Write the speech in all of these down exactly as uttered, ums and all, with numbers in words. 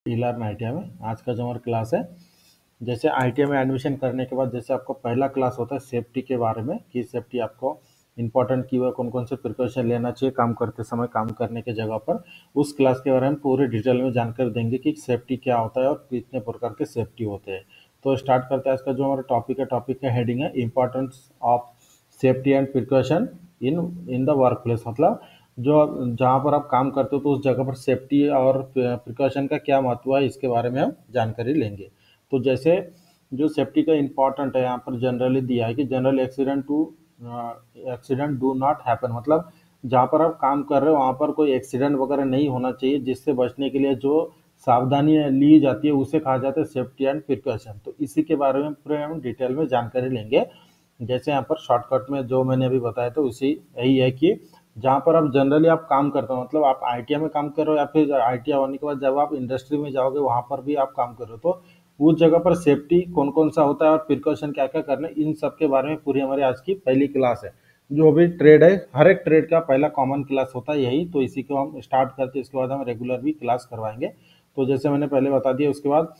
Learn I T I में आज का जो हमारा क्लास है, जैसे आई टी आई में एडमिशन करने के बाद जैसे आपको पहला क्लास होता है सेफ्टी के बारे में कि सेफ्टी आपको इंपॉर्टेंट की हुआ कौन कौन से प्रिकॉशन लेना चाहिए काम करते समय, काम करने के जगह पर। उस क्लास के बारे में पूरे डिटेल में जानकारी देंगे कि सेफ्टी क्या होता है और कितने प्रकार के सेफ्टी होते हैं। तो स्टार्ट करते हैं। आज का जो हमारा टॉपिक है, टॉपिक का हेडिंग है importance of safety and precaution in in the work place. मतलब जो जहाँ पर आप काम करते हो तो उस जगह पर सेफ्टी और प्रिकॉशन का क्या महत्व है, इसके बारे में हम जानकारी लेंगे। तो जैसे जो सेफ्टी का इम्पोर्टेंट है, यहाँ पर जनरली दिया है कि general accident to accident do not happen. मतलब जहाँ पर आप काम कर रहे हो वहाँ पर कोई एक्सीडेंट वगैरह नहीं होना चाहिए, जिससे बचने के लिए जो सावधानियाँ ली जाती है उसे कहा जाता है सेफ्टी एंड प्रिकॉशन। तो इसी के बारे में पूरे हम डिटेल में जानकारी लेंगे। जैसे यहाँ पर शॉर्टकट में जो मैंने अभी बताया तो उसी यही है कि जहाँ पर आप जनरली आप काम करते हो, मतलब आप आई टी आई में काम कर रहे हो या फिर आई टी आई होने के बाद जब आप इंडस्ट्री में जाओगे वहाँ पर भी आप काम कर रहे हो, तो उस जगह पर सेफ्टी कौन कौन सा होता है और प्रिकॉशन क्या क्या करना है, इन सब के बारे में पूरी हमारी आज की पहली क्लास है। जो भी ट्रेड है, हर एक ट्रेड का पहला कॉमन क्लास होता है यही, तो इसी को हम स्टार्ट करते हैं। इसके बाद हम रेगुलर भी क्लास करवाएंगे। तो जैसे मैंने पहले बता दिया, उसके बाद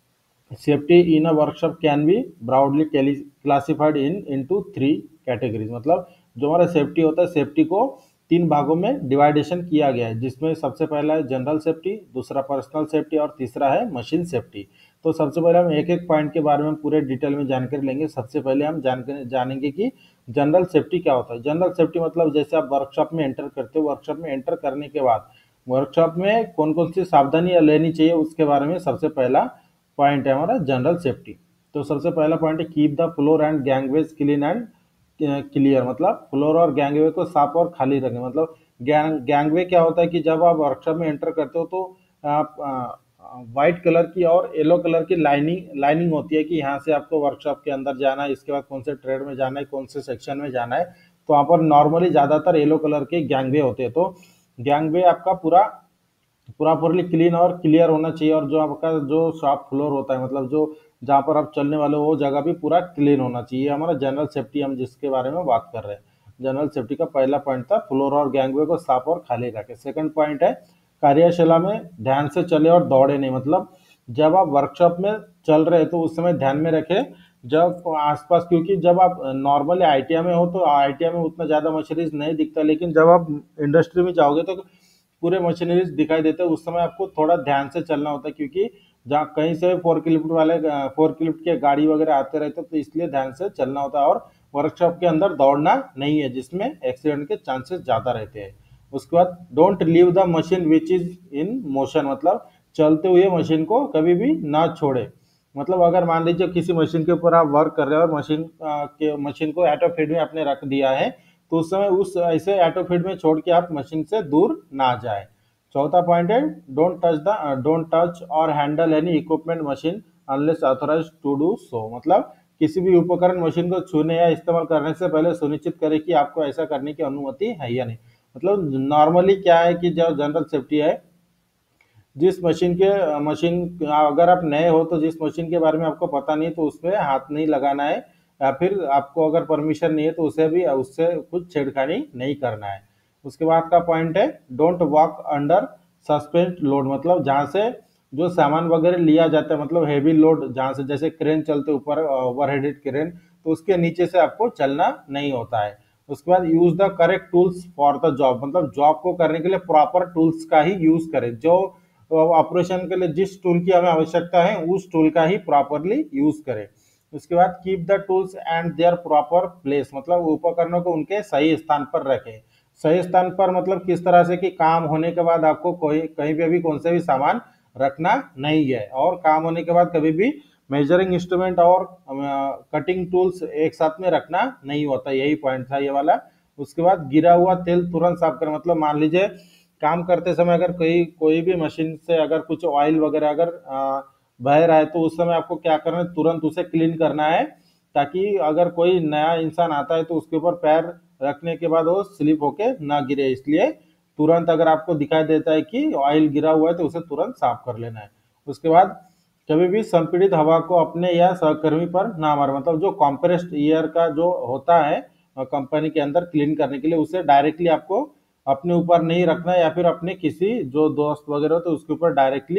safety in a workshop can be broadly classified in into three categories. मतलब जो हमारा सेफ्टी होता है, सेफ्टी को तीन भागों में डिवाइडेशन किया गया है, जिसमें सबसे पहला है जनरल सेफ्टी, दूसरा पर्सनल सेफ्टी और तीसरा है मशीन सेफ्टी। तो सबसे पहले हम एक एक पॉइंट के बारे में पूरे डिटेल में जानकारी लेंगे। सबसे पहले हम जानकारी जानेंगे कि जनरल सेफ्टी क्या होता है। जनरल सेफ्टी मतलब जैसे आप वर्कशॉप में एंटर करते हो, वर्कशॉप में एंटर करने के बाद वर्कशॉप में कौन कौन सी सावधानियां लेनी चाहिए उसके बारे में सबसे पहला पॉइंट है हमारा जनरल सेफ्टी। तो सबसे पहला पॉइंट है keep the floor and gangways clean and clear. मतलब फ्लोर और गैंगवे को साफ और खाली रखें। मतलब गैंग गैंगवे क्या होता है कि जब आप वर्कशॉप में एंटर करते हो तो आप व्हाइट कलर की और येलो कलर की लाइनिंग लाइनिंग होती है कि यहाँ से आपको वर्कशॉप के अंदर जाना है, इसके बाद कौन से ट्रेड में जाना है, कौन से सेक्शन में जाना है। तो वहाँ पर नॉर्मली ज़्यादातर येलो कलर के गैंगवे होते हैं। तो गैंगवे आपका पूरा पूरा पूरी क्लीन और क्लियर होना चाहिए, और जो आपका जो शॉप फ्लोर होता है, मतलब जो जहाँ पर आप चलने वाले हो वो जगह भी पूरा क्लीन होना चाहिए। हमारा जनरल सेफ्टी हम जिसके बारे में बात कर रहे हैं, जनरल सेफ्टी का पहला पॉइंट था फ्लोर और गैंगवे को साफ और खाली रखें। सेकंड पॉइंट है कार्यशाला में ध्यान से चले और दौड़े नहीं। मतलब जब आप वर्कशॉप में चल रहे हैं तो उस समय ध्यान में रखें जब आसपास, क्योंकि जब आप नॉर्मली आई टी आई में हो तो आई टी आई में उतना ज़्यादा मशीनरीज नहीं दिखता, लेकिन जब आप इंडस्ट्री में जाओगे तो पूरे मशीनरीज दिखाई देते हैं। उस समय आपको थोड़ा ध्यान से चलना होता है, क्योंकि जहाँ कहीं से फोर किलोमीटर वाले फोर किलोमीटर के गाड़ी वगैरह आते रहते हैं, तो इसलिए ध्यान से चलना होता है। और वर्कशॉप के अंदर दौड़ना नहीं है, जिसमें एक्सीडेंट के चांसेस ज़्यादा रहते हैं। उसके बाद don't leave the machine which is in motion. मतलब चलते हुए मशीन को कभी भी ना छोड़े। मतलब अगर मान लीजिए किसी मशीन के ऊपर आप वर्क कर रहे हो और मशीन के मशीन को ऑटो फीड में आपने रख दिया है, तो उस समय उस ऐसे ऑटो फीड में छोड़ के आप मशीन से दूर ना जाए। चौथा पॉइंट है don't touch the don't touch और handle any equipment machine unless authorise to do so. मतलब किसी भी उपकरण मशीन को छूने या इस्तेमाल करने से पहले सुनिश्चित करें कि आपको ऐसा करने की अनुमति है या नहीं। मतलब नॉर्मली क्या है कि जो जनरल सेफ्टी है, जिस मशीन के मशीन अगर आप नए हो तो जिस मशीन के बारे में आपको पता नहीं तो उसमें हाथ नहीं लगाना है, या फिर आपको अगर परमिशन नहीं है तो उसे भी उससे कुछ छेड़खानी नहीं करना है। उसके बाद का पॉइंट है don't walk under suspend load. मतलब जहाँ से जो सामान वगैरह लिया जाता है, मतलब हैवी लोड जहाँ से जैसे क्रेन चलते ऊपर ओवरहेडेड क्रेन, तो उसके नीचे से आपको चलना नहीं होता है। उसके बाद use the correct tools for the job. मतलब जॉब को करने के लिए प्रॉपर टूल्स का ही यूज करें। जो ऑपरेशन के लिए जिस टूल की हमें आवश्यकता है उस टूल का ही प्रॉपरली यूज करें। उसके बाद keep the tools and their proper place. मतलब उपकरणों को उनके सही स्थान पर रखें। सही स्थान पर मतलब किस तरह से कि काम होने के बाद आपको कोई कहीं पे भी कौन से भी सामान रखना नहीं है, और काम होने के बाद कभी भी मेजरिंग इंस्ट्रूमेंट और कटिंग टूल्स एक साथ में रखना नहीं होता। यही पॉइंट था ये वाला। उसके बाद गिरा हुआ तेल तुरंत साफ करें। मतलब मान लीजिए काम करते समय अगर कोई कोई भी मशीन से अगर कुछ ऑयल वगैरह अगर बह रहा है तो उस समय आपको क्या करना है, तुरंत उसे क्लीन करना है, ताकि अगर कोई नया इंसान आता है तो उसके ऊपर पैर रखने के बाद वो स्लिप होके ना गिरे। इसलिए तुरंत अगर आपको दिखाई देता है कि ऑयल गिरा हुआ है तो उसे तुरंत साफ कर लेना है। उसके बाद कभी भी संपीड़ित हवा को अपने या सहकर्मी पर ना मारे। मतलब जो कॉम्प्रेस्ड एयर का जो होता है कंपनी के अंदर क्लीन करने के लिए, उसे डायरेक्टली आपको अपने ऊपर नहीं रखना है, या फिर अपने किसी जो दोस्त वगैरह हो तो उसके ऊपर डायरेक्टली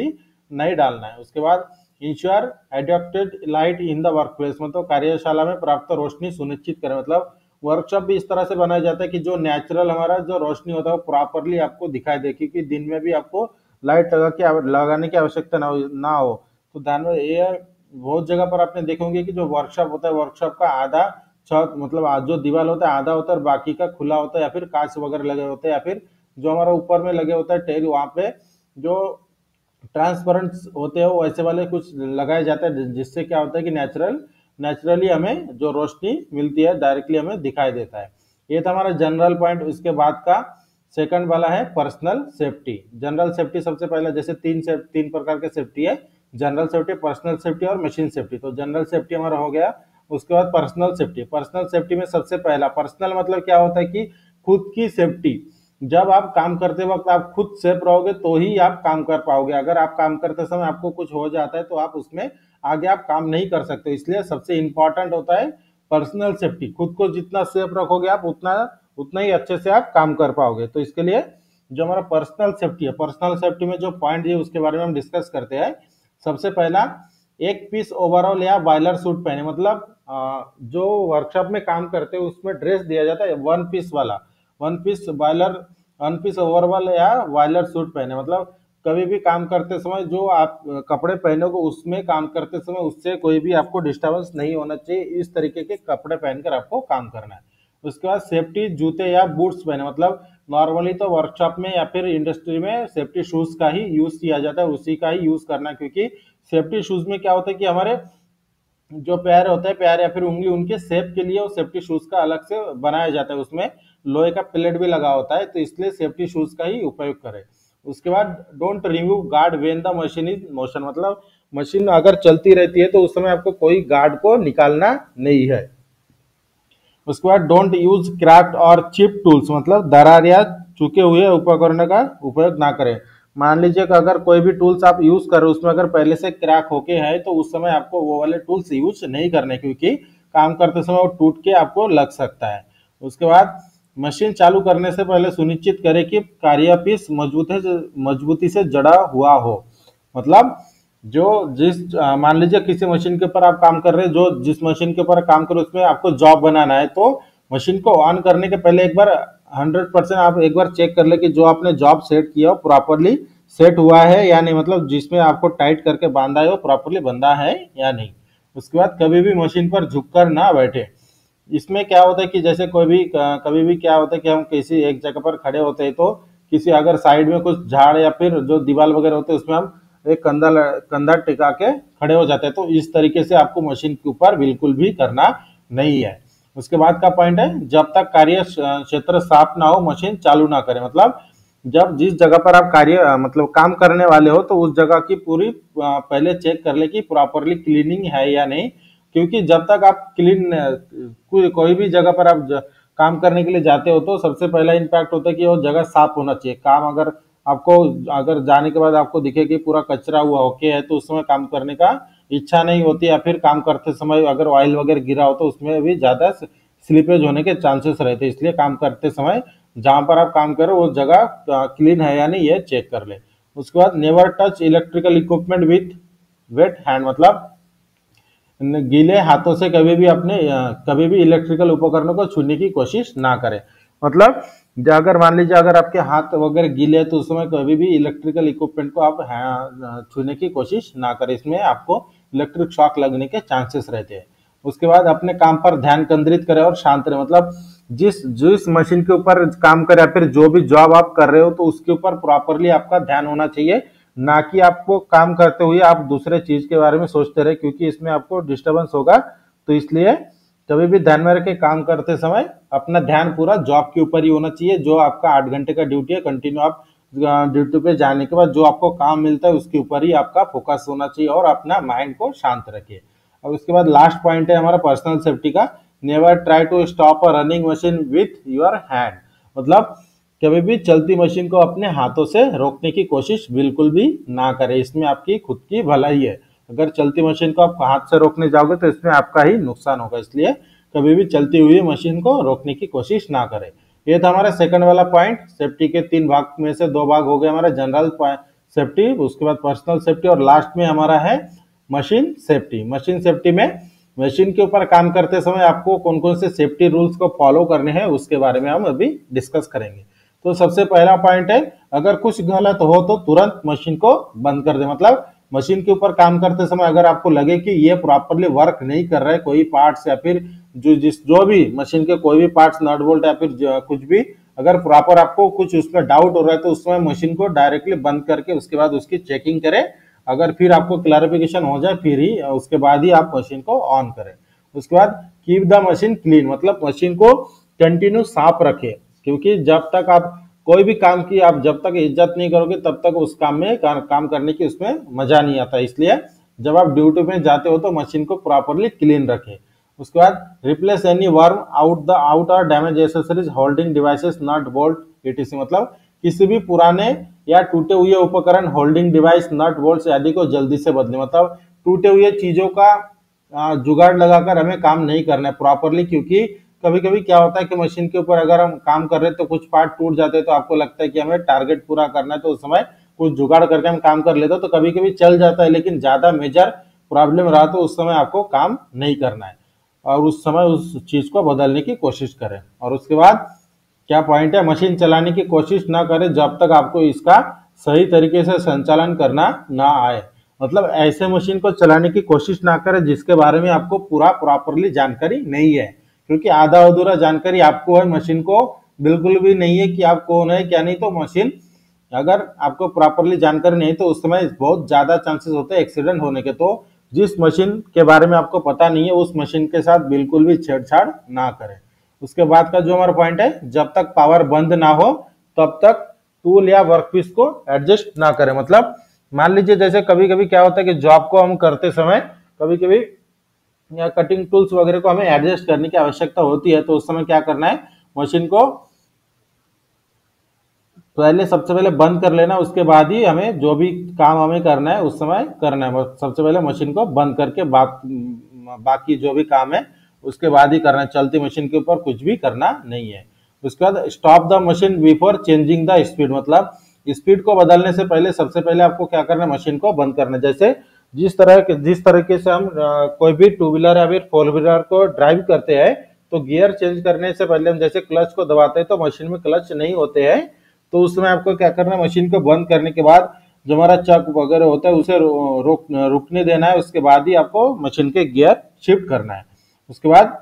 नहीं डालना है। उसके बाद ensure adapted light in the work place, मतलब कार्यशाला में प्राप्त रोशनी सुनिश्चित करें। मतलब वर्कशॉप भी इस तरह से बनाया जाता है कि जो नेचुरल हमारा जो रोशनी होता है वो प्रॉपरली आपको दिखाई दे, क्योंकि दिन में भी आपको लाइट लगा के लगाने की आवश्यकता ना हो ना हो तो ध्यान में ये बहुत जगह पर आपने देखेंगे कि जो वर्कशॉप होता है वर्कशॉप का आधा छत मतलब आ- जो दीवार होता है आधा होता है और बाकी का खुला होता है, या फिर कांच वगैरह लगे होते हैं, या फिर जो हमारा ऊपर में लगे होता है टेल वहां पे जो ट्रांसपेरेंट होते हैं वो वैसे वाले कुछ लगाए जाते हैं, जिससे क्या होता है कि नेचुरल नेचुरली हमें जो रोशनी मिलती है डायरेक्टली हमें दिखाई देता है। ये था हमारा जनरल पॉइंट। उसके बाद का सेकंड वाला है पर्सनल सेफ्टी। जनरल सेफ्टी सबसे पहला, जैसे तीन से तीन प्रकार के सेफ्टी है, जनरल सेफ्टी, पर्सनल सेफ्टी और मशीन सेफ्टी। तो जनरल सेफ्टी हमारा हो गया। उसके बाद पर्सनल सेफ्टी। पर्सनल सेफ्टी में सबसे पहला, पर्सनल मतलब क्या होता है कि खुद की सेफ्टी। जब आप काम करते वक्त आप खुद सेफ रहोगे तो ही आप काम कर पाओगे। अगर आप काम करते समय आपको कुछ हो जाता है तो आप उसमें आगे आप काम नहीं कर सकते। इसलिए सबसे इंपॉर्टेंट होता है पर्सनल सेफ्टी। खुद को जितना सेफ रखोगे आप उतना उतना ही अच्छे से आप काम कर पाओगे। तो इसके लिए जो हमारा पर्सनल सेफ्टी है, पर्सनल सेफ्टी में जो पॉइंट है उसके बारे में हम डिस्कस करते हैं। सबसे पहला, एक पीस ओवरऑल या बॉयलर सूट पहने। मतलब आ, जो वर्कशॉप में काम करते हैं उसमें ड्रेस दिया जाता है वन पीस वाला, one piece boiler one piece overall या बॉयलर सूट पहने। मतलब कभी भी काम करते समय जो आप कपड़े पहनोगे उसमें काम करते समय उससे कोई भी आपको डिस्टर्बेंस नहीं होना चाहिए। इस तरीके के कपड़े पहनकर आपको काम करना है। उसके बाद सेफ्टी जूते या बूट्स पहने। मतलब नॉर्मली तो वर्कशॉप में या फिर इंडस्ट्री में सेफ्टी शूज का ही यूज किया जाता है, उसी का ही यूज करना है, क्योंकि सेफ्टी शूज में क्या होता है कि हमारे जो पैर होते हैं, पैर या फिर उंगली, उनके सेफ के लिए वो सेफ्टी शूज का अलग से बनाया जाता है। उसमें लोहे का प्लेट भी लगा होता है, तो इसलिए सेफ्टी शूज का ही उपयोग करें। उसके बाद don't remove guard when the machine is motion. मतलब मशीन अगर चलती रहती है तो उस समय आपको कोई गार्ड को निकालना नहीं है। उसके बाद डोंट यूज क्रैक्ड और चिप टूल्स। मतलब दरार या चुके हुए उपकरणों का उपयोग ना करें। मान लीजिए कि अगर कोई भी टूल्स आप यूज कर रहे हो उसमें अगर पहले से क्रैक होके है तो उस समय आपको वो वाले टूल्स यूज नहीं करने, क्योंकि काम करते समय वो टूट के आपको लग सकता है। उसके बाद मशीन चालू करने से पहले सुनिश्चित करें कि कार्यपीस मजबूती से मजबूती से जड़ा हुआ हो। मतलब जो जिस अ, मान लीजिए किसी मशीन के ऊपर आप काम कर रहे हैं, जो जिस मशीन के ऊपर काम कर रहे हैं उसमें आपको जॉब बनाना है, तो मशीन को ऑन करने के पहले एक बार हंड्रेड परसेंट आप एक बार चेक कर ले कि जो आपने जॉब सेट किया हो प्रॉपरली सेट हुआ है या नहीं। मतलब जिसमें आपको टाइट करके बांधा है वो प्रॉपरली बंधा है या नहीं। उसके बाद कभी भी मशीन पर झुककर ना बैठे। इसमें क्या होता है कि जैसे कोई भी कभी भी क्या होता है कि हम किसी एक जगह पर खड़े होते हैं तो किसी अगर साइड में कुछ झाड़ या फिर जो दीवार वगैरह होते हैं उसमें हम एक कंधा कंधा टिका के खड़े हो जाते हैं। तो इस तरीके से आपको मशीन के ऊपर बिल्कुल भी करना नहीं है। उसके बाद का पॉइंट है, जब तक कार्य क्षेत्र साफ ना हो मशीन चालू ना करें। मतलब जब जिस जगह पर आप कार्य मतलब काम करने वाले हो तो उस जगह की पूरी पहले चेक कर ले कि प्रॉपरली क्लीनिंग है या नहीं, क्योंकि जब तक आप क्लीन कोई कोई भी जगह पर आप ज, काम करने के लिए जाते हो तो सबसे पहला इम्पैक्ट होता है कि वो जगह साफ होना चाहिए। काम अगर आपको अगर जाने के बाद आपको दिखे कि पूरा कचरा हुआ ओके है तो उस समय काम करने का इच्छा नहीं होती, या फिर काम करते समय अगर ऑयल वगैरह गिरा हो तो उसमें भी ज्यादा स्लिपेज होने के चांसेस रहते हैं। इसलिए काम करते समय जहां पर आप काम करो वो जगह क्लीन है या नहीं ये चेक कर ले। उसके बाद never touch electrical equipment with wet hand. मतलब गीले हाथों से कभी भी अपने कभी भी इलेक्ट्रिकल उपकरणों को छूने की कोशिश ना करें। मतलब अगर मान लीजिए अगर आपके हाथ वगैरह गीले हैं तो उस समय कभी भी इलेक्ट्रिकल इक्विपमेंट को आप छूने की कोशिश ना करें, इसमें आपको इलेक्ट्रिक शॉक लगने के चांसेस रहते हैं। उसके बाद अपने काम पर ध्यान केंद्रित करें और शांत रहे। मतलब जिस जिस मशीन के ऊपर काम करें या फिर जो भी जॉब आप कर रहे हो तो उसके ऊपर प्रॉपरली आपका ध्यान होना चाहिए, ना कि आपको काम करते हुए आप दूसरे चीज के बारे में सोचते रहे, क्योंकि इसमें आपको डिस्टरबेंस होगा। तो इसलिए कभी भी ध्यान में रखे काम करते समय अपना ध्यान पूरा जॉब के ऊपर ही होना चाहिए। जो आपका आठ घंटे का ड्यूटी है कंटिन्यू आप ड्यूटी पे जाने के बाद जो आपको काम मिलता है उसके ऊपर ही आपका फोकस होना चाहिए और अपना माइंड को शांत रखिए। और उसके बाद लास्ट पॉइंट है हमारा पर्सनल सेफ्टी का, never try to stop a running machine with your hand. मतलब कभी भी चलती मशीन को अपने हाथों से रोकने की कोशिश बिल्कुल भी ना करें, इसमें आपकी खुद की भलाई है। अगर चलती मशीन को आप हाथ से रोकने जाओगे तो इसमें आपका ही नुकसान होगा, इसलिए कभी भी चलती हुई मशीन को रोकने की कोशिश ना करें। ये था हमारा सेकंड वाला पॉइंट। सेफ्टी के तीन भाग में से दो भाग हो गए हमारा जनरल सेफ्टी, उसके बाद पर्सनल सेफ्टी और लास्ट में हमारा है मशीन सेफ्टी। मशीन सेफ्टी में मशीन के ऊपर काम करते समय आपको कौन कौन से सेफ्टी रूल्स को फॉलो करने हैं उसके बारे में हम अभी डिस्कस करेंगे। तो सबसे पहला पॉइंट है, अगर कुछ गलत हो तो तुरंत मशीन को बंद कर दे। मतलब मशीन के ऊपर काम करते समय अगर आपको लगे कि ये प्रॉपरली वर्क नहीं कर रहा है, कोई पार्ट्स या फिर जो जिस जो भी मशीन के कोई भी पार्ट्स, नट बोल्ट या फिर कुछ भी, अगर प्रॉपर आपको कुछ उसमें डाउट हो रहा है तो उस समय मशीन को डायरेक्टली बंद करके उसके बाद उसकी चेकिंग करें। अगर फिर आपको क्लैरिफिकेशन हो जाए फिर ही उसके बाद ही आप मशीन को ऑन करें। उसके बाद कीप द मशीन क्लीन, मतलब मशीन को कंटिन्यू साफ रखें, क्योंकि जब तक आप कोई भी काम की आप जब तक इज्जत नहीं करोगे तब तक उस काम में काम करने की उसमें मजा नहीं आता। इसलिए जब आप ड्यूटी में जाते हो तो मशीन को प्रॉपरली क्लीन रखें। उसके बाद replace any worn out the out or damage accessories holding devices nut bolt ETC, मतलब किसी भी पुराने या टूटे हुए उपकरण, होल्डिंग डिवाइस, नट बोल्ट आदि को जल्दी से बदलें। मतलब टूटे हुए चीजों का जुगाड़ लगाकर हमें काम नहीं करना है प्रॉपरली, क्योंकि कभी कभी क्या होता है कि मशीन के ऊपर अगर हम काम कर रहे हैं तो कुछ पार्ट टूट जाते हैं तो आपको लगता है कि हमें टारगेट पूरा करना है, तो उस समय कुछ जुगाड़ करके हम काम कर लेते हैं, तो कभी कभी चल जाता है, लेकिन ज्यादा मेजर प्रॉब्लम रहा तो उस समय आपको काम नहीं करना है और उस समय उस चीज को बदलने की कोशिश करें। और उसके बाद क्या पॉइंट है, मशीन चलाने की कोशिश ना करें जब तक आपको इसका सही तरीके से संचालन करना ना आए। मतलब ऐसे मशीन को चलाने की कोशिश ना करें जिसके बारे में आपको पूरा प्रॉपरली जानकारी नहीं है, क्योंकि आधा अधूरा जानकारी आपको है, मशीन को बिल्कुल भी नहीं है कि आप कौन है क्या नहीं। तो मशीन अगर आपको प्रॉपरली जानकारी नहीं तो उस समय बहुत ज्यादा चांसेस होते हैं एक्सीडेंट होने के। तो जिस मशीन के बारे में आपको पता नहीं है उस मशीन के साथ बिल्कुल भी छेड़छाड़ ना करें। उसके बाद का जो हमारा पॉइंट है, जब तक पावर बंद ना हो तब तक टूल या वर्कपीस को एडजस्ट ना करें। मतलब मान लीजिए जैसे कभी कभी क्या होता है कि जॉब को हम करते समय कभी कभी या कटिंग टूल्स वगैरह को हमें एडजस्ट करने की आवश्यकता होती है, तो उस समय क्या करना है, मशीन को पहले सबसे पहले बंद कर लेना, उसके बाद ही हमें जो भी काम हमें करना है उस समय करना है। सबसे पहले मशीन को बंद करके बाक, बाकी जो भी काम है उसके बाद ही करना है, चलती मशीन के ऊपर कुछ भी करना नहीं है। उसके बाद stop the machine before changing the speed, मतलब स्पीड को बदलने से पहले सबसे पहले आपको क्या करना है, मशीन को बंद करना है। जैसे जिस तरह के जिस तरीके से हम कोई भी टू व्हीलर या फिर फोर व्हीलर को ड्राइव करते हैं तो गियर चेंज करने से पहले हम जैसे क्लच को दबाते हैं तो मशीन में क्लच नहीं होते हैं, तो उस समय आपको क्या करना है, मशीन को बंद करने के बाद जो हमारा चक वगैरह होता है उसे रोक रुकने देना है, उसके बाद ही आपको मशीन के गियर शिफ्ट करना है। उसके बाद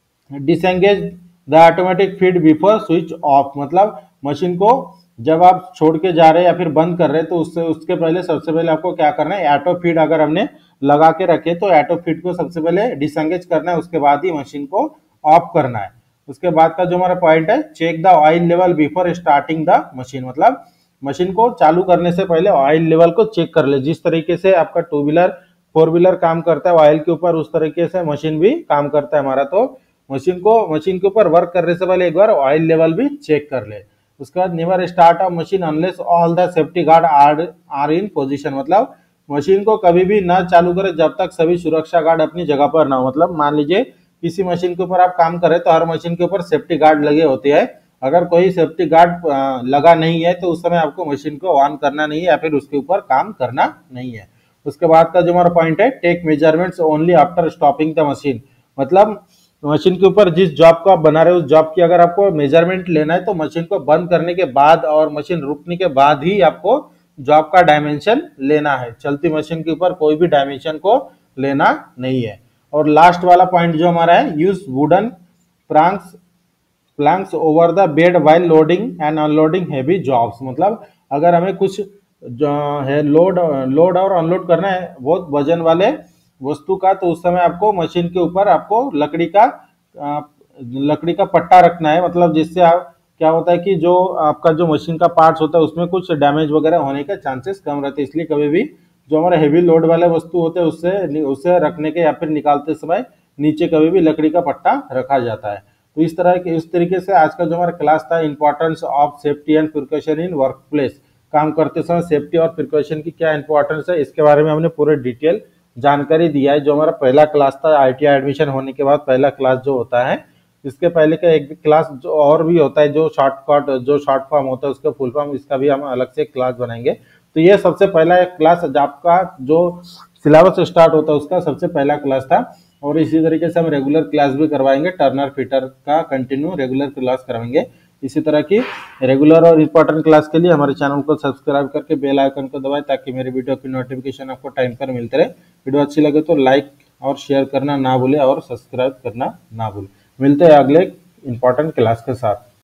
disengage the automatic feed before switch off, मतलब मशीन को जब आप छोड़ के जा रहे हैं या फिर बंद कर रहे हैं तो उससे उसके पहले सबसे पहले आपको क्या करना है, ऑटो फीड अगर हमने लगा के रखे तो ऑटो फीड को सबसे पहले डिसएंगेज करना है, उसके बाद ही मशीन को ऑफ करना है। उसके बाद का जो हमारा पॉइंट है, check the oil level before starting the machine, मतलब मशीन को चालू करने से पहले ऑयल लेवल को चेक कर ले। जिस तरीके से आपका टू व्हीलर फोर व्हीलर काम करता है ऑयल के ऊपर, उस तरीके से मशीन भी काम करता है हमारा। तो मशीन को मशीन के ऊपर वर्क करने से पहले एक बार ऑयल लेवल भी चेक कर ले। उसके बाद never start a machine unless all the safety guard are are in position, मतलब मशीन को कभी भी ना चालू करें जब तक सभी सुरक्षा गार्ड अपनी जगह पर ना हो। मतलब मान लीजिए किसी मशीन के ऊपर आप काम कर रहे हैं तो हर मशीन के ऊपर सेफ्टी गार्ड लगे होते हैं, अगर कोई सेफ्टी गार्ड लगा नहीं है तो उस समय आपको मशीन को ऑन करना नहीं है या फिर उसके ऊपर काम करना नहीं है। उसके बाद का जो हमारा पॉइंट है, take measurements only after stopping the machine, मतलब मशीन के ऊपर जिस जॉब को आप बना रहे हो उस जॉब की अगर आपको मेजरमेंट लेना है तो मशीन को बंद करने के बाद और मशीन रुकने के बाद ही आपको जॉब का डायमेंशन लेना है। चलती मशीन के ऊपर कोई भी डायमेंशन को लेना नहीं है। और लास्ट वाला पॉइंट जो हमारा है, use wooden planks planks over the bed while loading and unloading heavy jobs, मतलब अगर हमें कुछ जो है लोड लोड और अनलोड करना है बहुत वजन वाले वस्तु का, तो उस समय आपको मशीन के ऊपर आपको लकड़ी का लकड़ी का पट्टा रखना है, मतलब जिससे आप क्या होता है कि जो आपका जो मशीन का पार्ट्स होता है उसमें कुछ डैमेज वगैरह होने के चांसेस कम रहते हैं। इसलिए कभी भी जो हमारे हेवी लोड वाले वस्तु होते हैं उससे उसे रखने के या फिर निकालते समय नीचे कभी भी लकड़ी का पट्टा रखा जाता है। तो इस तरह के इस तरीके से आज का जो हमारा क्लास था, importance of safety and precaution in work place, काम करते समय सेफ्टी और प्रिकॉशन की क्या इंपॉर्टेंस है इसके बारे में हमने पूरे डिटेल जानकारी दिया है। जो हमारा पहला क्लास था आईटीआई एडमिशन होने के बाद पहला क्लास जो होता है, इसके पहले का एक क्लास जो और भी होता है जो शॉर्टकट जो शॉर्ट फॉर्म होता है उसका फुल फॉर्म, इसका भी हम अलग से क्लास बनाएंगे। तो ये सबसे पहला एक क्लास आपका जो सिलेबस स्टार्ट होता है उसका सबसे पहला क्लास था। और इसी तरीके से हम रेगुलर क्लास भी करवाएंगे, टर्नर फिटर का कंटिन्यू रेगुलर क्लास करवाएंगे। इसी तरह की रेगुलर और इम्पोर्टेंट क्लास के लिए हमारे चैनल को सब्सक्राइब करके बेल आइकन को दबाएं ताकि मेरे वीडियो की नोटिफिकेशन आपको टाइम पर मिलते रहे। वीडियो अच्छी लगे तो लाइक और शेयर करना ना भूले और सब्सक्राइब करना ना भूले। मिलते हैं अगले इंपॉर्टेंट क्लास के साथ।